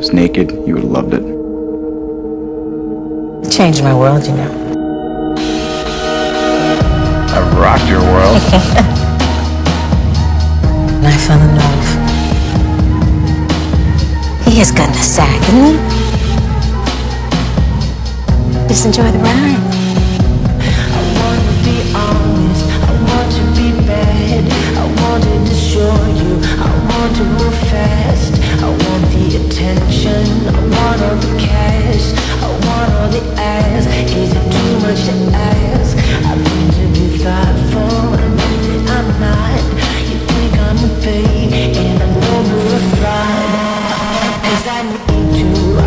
was naked, you would have loved it. It changed my world, you know. I rocked your world. And I fell in love. He has gotten a sack, isn't he? Just enjoy the ride. I want to be honest, I want to be bad, I wanted to show you, I want to move fast, I want the attention, I want all the cash, I want all the ass, is it too much to ask? I think to be thoughtful, and maybe I'm not, you think I'm a fake, and I'm over a fraud, 'cause I need you,